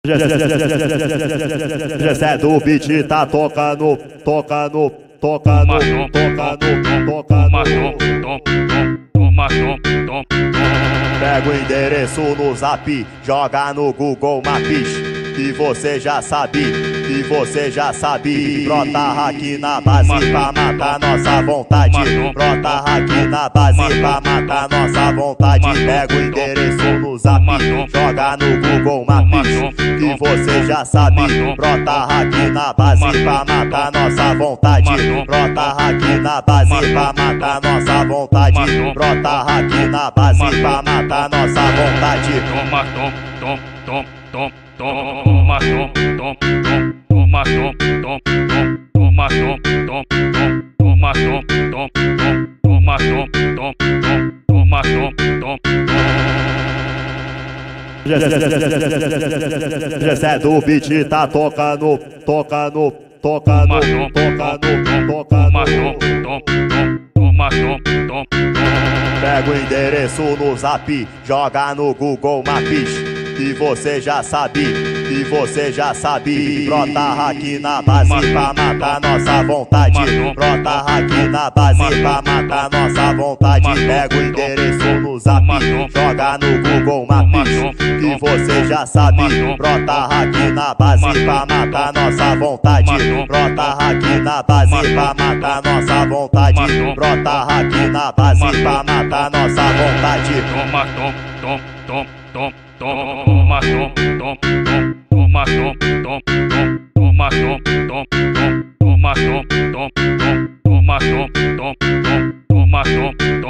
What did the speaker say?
Zé do beat tá tocando. Pega o endereço no Zap, joga no Google Maps. E você já sabe, brota aqui na base pra matar nossa vontade. Brota aqui na base pra matar nossa vontade. Pega o endereço no Zap, joga no Google Maps. E você já sabe, brota aqui na base pra matar nossa vontade. Brota aqui na base pra matar nossa vontade. Brota aqui na base pra matar nossa vontade. Zé do beat tá tocando. Pega o endereço no Zap, joga no Google Maps. E você já sabe, brota aqui na base pra matar nossa vontade. Brota aqui na base pra matar nossa vontade. Pega o endereço no Zap, joga no Google Maps. E você já sabe, brota aqui na base pra matar nossa vontade. Brota aqui na base pra matar nossa vontade. Brota aqui na base pra matar nossa vontade. Toma.